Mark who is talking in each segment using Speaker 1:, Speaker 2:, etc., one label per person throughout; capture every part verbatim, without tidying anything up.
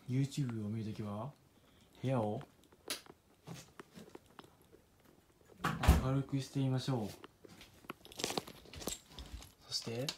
Speaker 1: YouTube を見るときは部屋を明るくしてみましょう。そして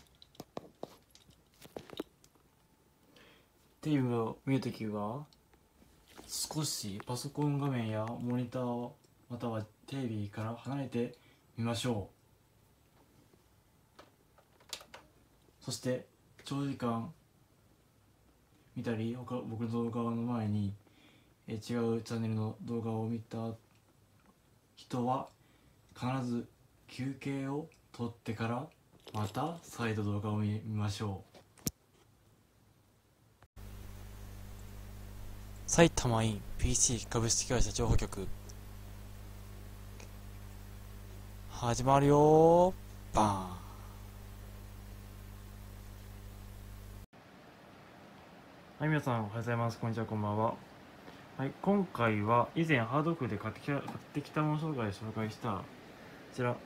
Speaker 1: テレビを見るときは少しパソコン画面やモニターまたはテレビから離れてみましょう。そして長時間見たり他僕の動画の前にえ違うチャンネルの動画を見た人は必ず休憩を取ってからまた再度動画を見ましょう。
Speaker 2: 埼玉イン ピーシー 株式会社情報局始まるよー。バーン。
Speaker 1: はい、皆さんおはようございます。こんにちは、こんばんは。はい、今回は以前ハードオフで買ってきた買ってきたもの紹介で紹介したこちら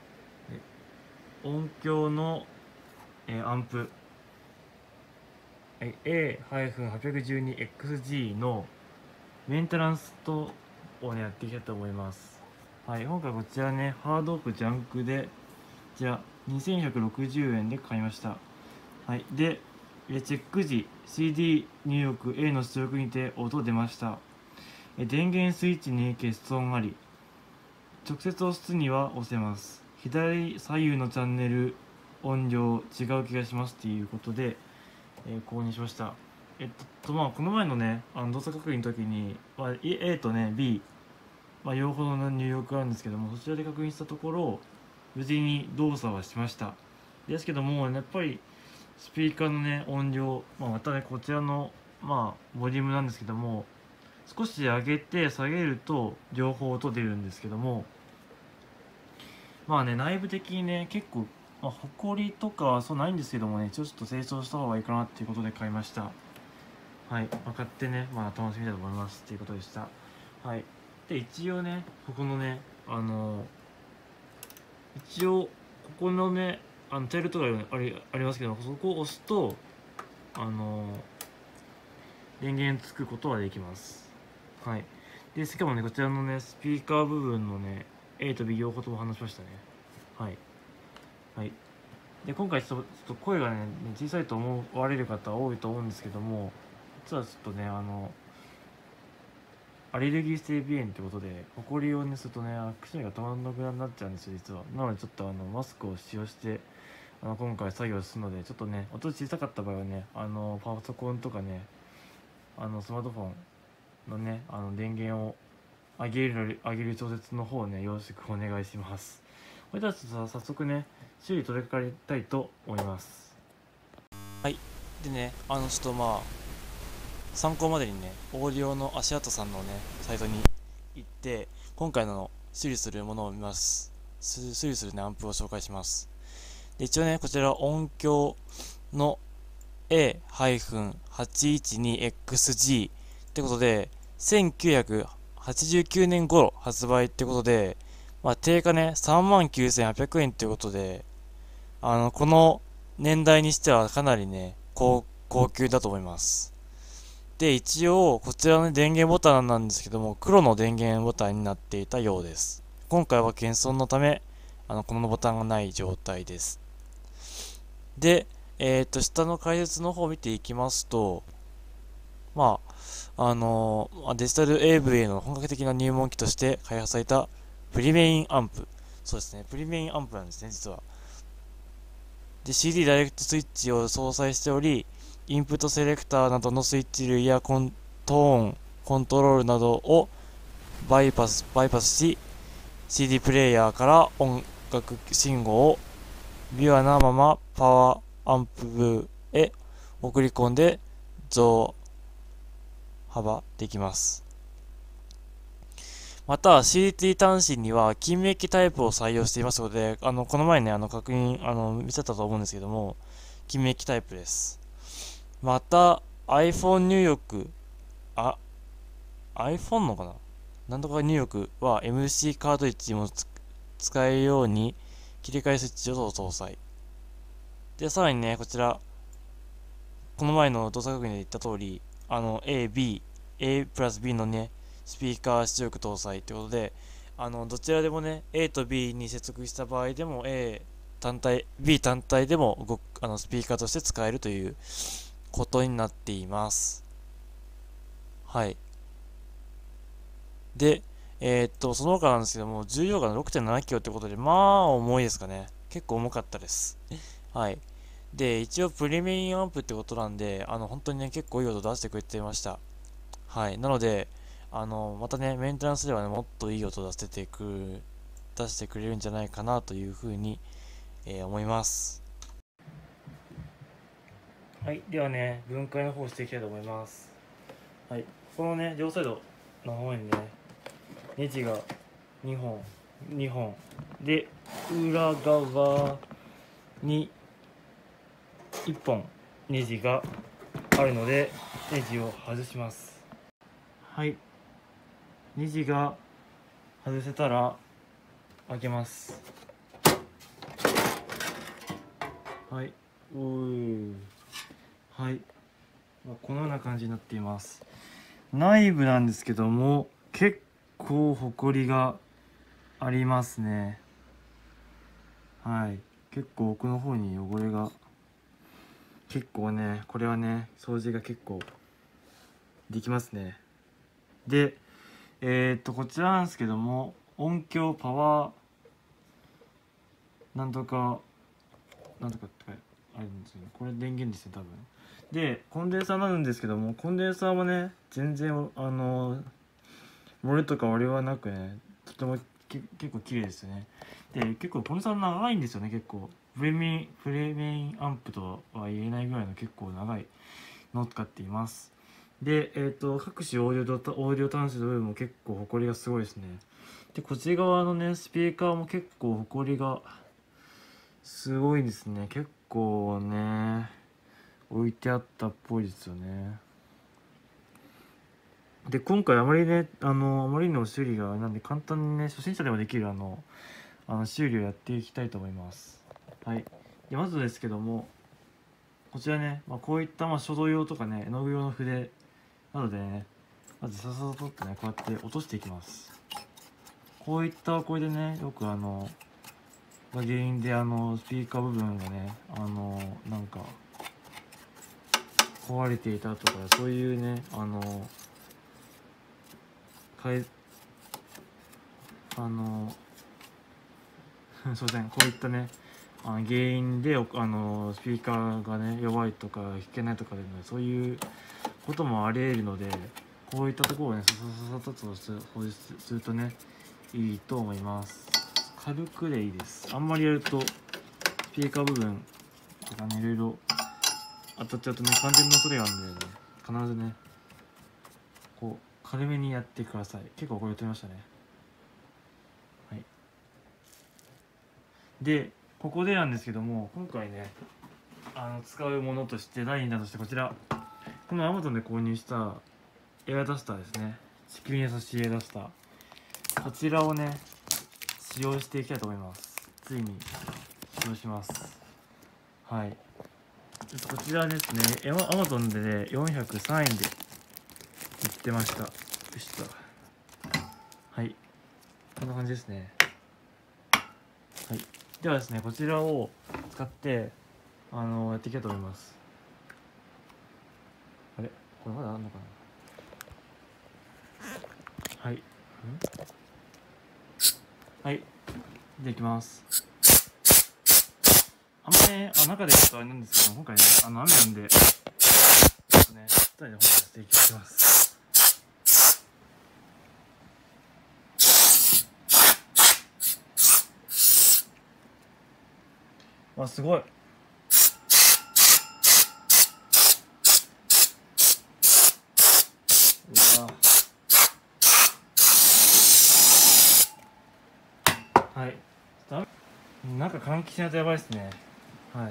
Speaker 1: 音響の、えーアンプ エーはちいちにエックスジー のメンテナンスとをねやっていきたいと思います。はい、今回こちらねハードオフジャンクでこちらにせんひゃくろくじゅうえんで買いました。はい、でチェック時 シーディー 入力 A の出力にて音出ました。電源スイッチに欠損あり、直接押すには押せます。左左右のチャンネル音量違う気がしますということで、えー、購入しました。えっとまあこの前のねあの動作確認の時に、まあ、A とね B、まあ、両方の入力があるんですけども、そちらで確認したところ無事に動作はしました。ですけどもやっぱりスピーカーのね音量、まあ、またねこちらのまあボリュームなんですけども、少し上げて下げると両方音出るんですけども、まあね内部的にね結構、まあ、ホコリとかはそうないんですけどもね、ちょっと清掃した方がいいかなっていうことで買いました。はい、まあ、買ってねまあ楽しみたいと思いますっていうことでした。はい、で一応ねここのねあの一応ここのねあのテールとかありありますけど、そこを押すとあの電源つくことはできます。はい、でしかもねこちらのねスピーカー部分のね A と B 両方とも話しましたね。はい、はい、で今回ちょっとちょっと声がね小さいと思われる方多いと思うんですけども、実はちょっとねあのアレルギー性鼻炎ってことでホコリをねするとねくしゃみが止まらなくなっちゃうんですよ実は。なのでちょっとあのマスクを使用してあの今回作業するので、ちょっとね音小さかった場合はねあのパソコンとかねあのスマートフォンのねあの電源を上げる上げる調節の方をねよろしくお願いします。それではちょっと早速ね修理取り掛かりたいと思います。
Speaker 2: はい。でね、あのちょっとまあ参考までにね、オーディオの足跡さんのねサイトに行って今回の修理するものを見ます。修理するねアンプを紹介します。で一応ねこちら音響の エーはちいちにエックスジー ってことでせんきゅうひゃくはちじゅうきゅうねん頃発売ってことで、まあ、定価ねさんまんきゅうせんはっぴゃくえんってことで、あのこの年代にしてはかなりね高高級だと思います。で一応こちらの電源ボタンなんですけども、黒の電源ボタンになっていたようです。今回は欠損のためあのこのボタンがない状態です。でえっと下の解説の方を見ていきますと、まああのーデジタル エーブイ への本格的な入門機として開発されたプリメインアンプ。そうですね、プリメインアンプなんですね、実は。で、シーディー ダイレクトスイッチを搭載しており、インプットセレクターなどのスイッチ類やコントーン、コントロールなどをバイパス、バイパスし、シーディー プレイヤーから音楽信号をビュアなままパワーアンプ部へ送り込んで増幅できます。また シーディーティー 端子には金メッキタイプを採用していますので、あのこの前ねあの確認あの見せたと思うんですけども、金メッキタイプです。また iPhone 入力あ iPhone のかななんとか入力は エムシー カートリッジも使えるように切り替えスイッチを搭載で、さらにねこちらこの前の動作確認で言った通りあの A、B、A プラス B のね、スピーカー出力搭載ってことで、あの、どちらでもね、A と B に接続した場合でも A 単体、B 単体でも動く、あの、スピーカーとして使えるということになっています。はい。で、えーっと、その他なんですけども、重量が ろくてんななキロってことで、まあ、重いですかね。結構重かったです。はい。で、一応プレミアムアンプってことなんで、あの、本当にね、結構いい音出してくれてました。はい。なので、あの、またね、メンテナンスではね、もっといい音出せてくる、出してくれるんじゃないかなというふうに、えー思います。
Speaker 1: はい、ではね、分解の方していきたいと思います。はい、このね、両サイドの方にね、ネジがにほん、にほん。で、裏側にいっぽんネジがあるので、ネジを外します。はい、ネジが外せたら開けます。はい、おー、はい、このような感じになっています。内部なんですけども、結構ホコリがありますね。はい、結構奥の方に汚れが結構ね、これはね、掃除が結構できますね。で、えー、っとこちらなんですけども、音響パワーなんとかなんとかってあるんですよね。これ電源ですね、多分。で、コンデンサーになるんですけども、コンデンサーはね、全然あの漏れとか割れはなくね、とてもけ結構綺麗ですね。で、結構コンデンサー長いんですよね。結構プレミプレメインアンプとは言えないぐらいの結構長いのを使っています。で、えー、と各種オーディオとオーディオ端子の部分も結構ホコリがすごいですね。で、こっち側のねスピーカーも結構ホコリがすごいですね。結構ね置いてあったっぽいですよね。で、今回あまりね、あのあまりの修理がなんで簡単にね初心者でもできるあのあの修理をやっていきたいと思います。はい。で、まずですけども、こちらね、まあ、こういったまあ書道用とかね絵の具用の筆なのでね、まずさささとってねこうやって落としていきます。こういったこれでね、よくあのが原因であのスピーカー部分がね、あのなんか壊れていたとか、そういうね、あのかえあのすいません、こういったねあの原因であのスピーカーがね弱いとか弾けないとかで、ね、そういうこともあり得るので、こういったところをねささささっと掃除するとねいいと思います。軽くでいいです。あんまりやるとスピーカー部分とかねいろいろ当たっちゃうとね感電の恐れがあるんでね、必ずねこう軽めにやってください。結構これ取りましたね。はい。で、ここでなんですけども、今回ねあの使うものとして第二弾としてこちら、この Amazon で購入したエアダスターですね。地球に優しいエアダスター、こちらをね使用していきたいと思います。ついに使用します。はい。こちらですね、Amazon でねよんひゃくさんえんで売ってました。よしと。はい、こんな感じですね。はい、ではですね、こちらを使ってあのやっていきたいと思います。あれ、これまだあるのかな。はい、んはい、でいきます。あんまね、あ中でちょっとあれなんですけど、今回ねあの雨なんでちょっとね外で本日提供します。わ、すごい。うわ、はい、中換気しないとやばいですね。はい。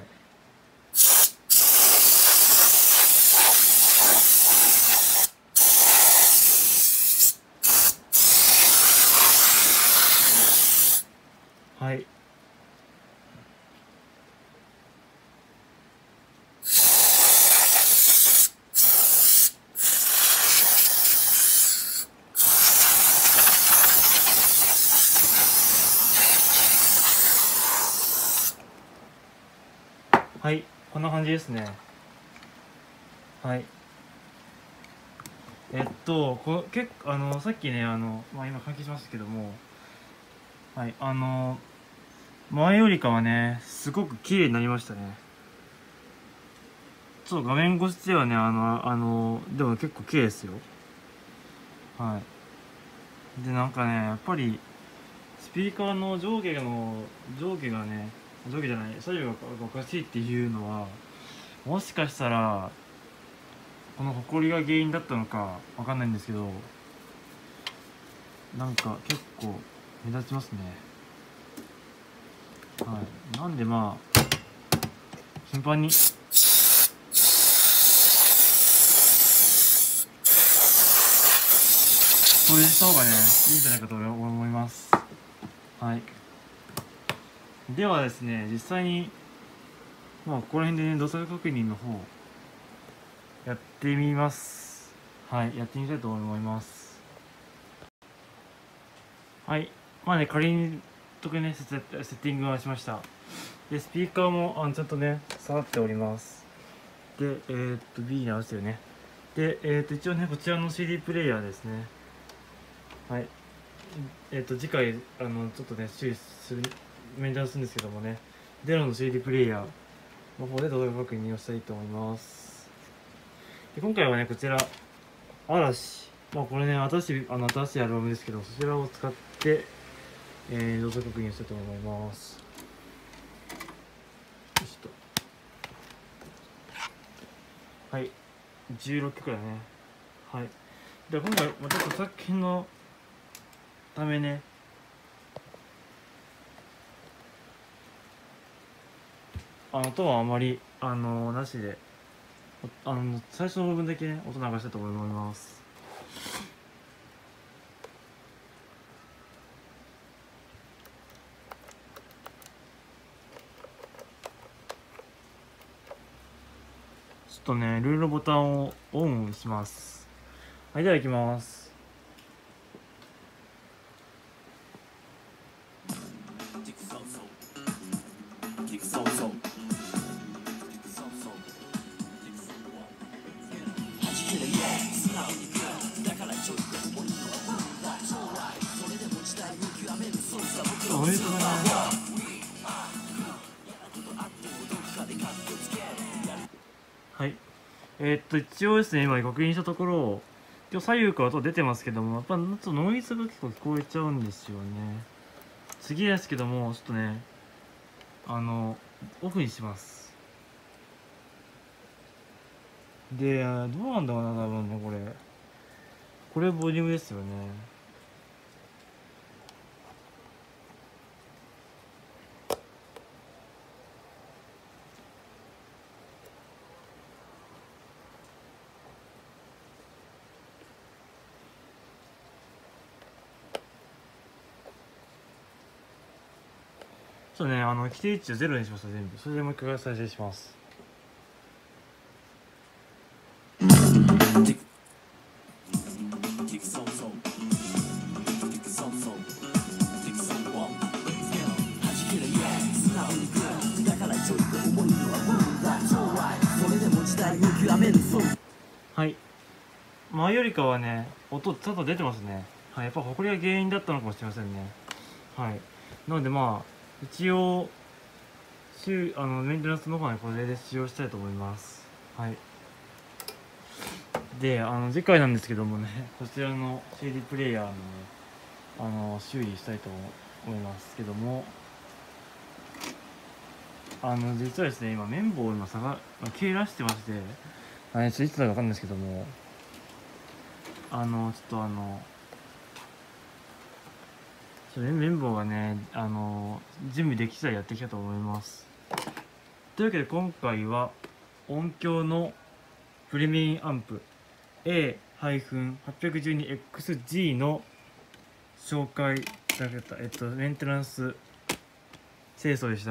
Speaker 1: はい。 こんな感じですね。はい。えっとこ結構あのさっきねあの、まあ、今換気しましたけども、はい、あの前よりかはねすごく綺麗になりましたね。ちょっと画面越しではねあのあのでも結構綺麗ですよ。はい。でなんかねやっぱりスピーカーの上下の上下がね上下じゃない左右がおかしいっていうのはもしかしたらこのホコリが原因だったのかわかんないんですけど、なんか結構目立ちますね。はい。なんでまあ頻繁に掃除した方がねいいんじゃないかと思います。はい。ではですね、実際にまあここら辺でね動作確認の方やってみます。はい、やってみたいと思います。はい、まあね仮にとくねセッセッティングはしました。でスピーカーもあちゃんとね下がっております。でえー、っと B に合わせてるね。でえー、っと一応ねこちらの シーディー プレイヤーですね。はい。えー、っと次回あのちょっとね注意するメンテナンスするんですけどもね、デロの シーディー プレイヤーの方で動画確認をしたいと思います。で今回はねこちら嵐、まあこれね新しいあの新しいアルバムですけど、そちらを使って、えー、動作確認したいと思います。よいしょと。はい、じゅうろっきょくだね。はい。で今回また著作権のためねあの音はあまりあのなしで、あの最初の部分だけね音流したいと思います。ちょっとねルールのボタンをオンします。はい、では行きます。ノイズがね、はい、えー、っと一応ですね今確認したところ今日左右から音出てますけども、やっぱちょっとノイズが結構聞こえちゃうんですよね。次ですけどもちょっとねあのオフにします。でどうなんだろうな、多分ねこれこれボリュームですよね。ちょっとねあの規定値をゼロにしました。全部それでもう一回再生します。はい、前よりかはね音ちゃんと出てますね。はい、やっぱホコリが原因だったのかもしれませんね。はい、なのでまあ一応あのメンテナンスの方にこれで使用したいと思います。はい。であの次回なんですけどもねこちらの シーディー プレイヤーの、ね、あの修理したいと思いますけども、あの実はですね今綿棒を今探切らしてまして、あれちょっといつだかわかんないですけども、あのちょっとあの綿棒がねあの準備でき次第やっていきたいと思います。というわけで今回は音響のプレメインアンプ エーはちいちにエックスジー の紹介だけだった、えっと、メンテナンス清掃でした。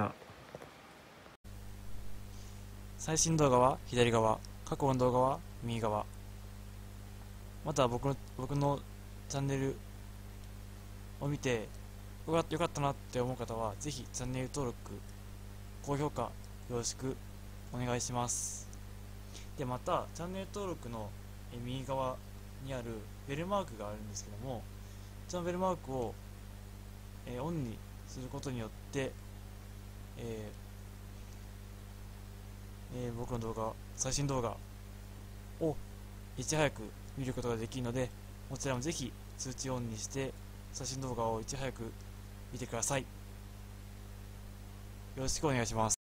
Speaker 2: 最新動画は左側、過去の動画は右側。また僕の僕のチャンネルを見てよかよかったなって思う方はぜひチャンネル登録、高評価よろしくお願いします。でまたチャンネル登録のえ右側にあるベルマークがあるんですけども、そのベルマークをえオンにすることによって、えーえー僕の動画、最新動画をいち早く見ることができるので、こちらもぜひ通知オンにして最新動画をいち早く見てください。よろしくお願いします。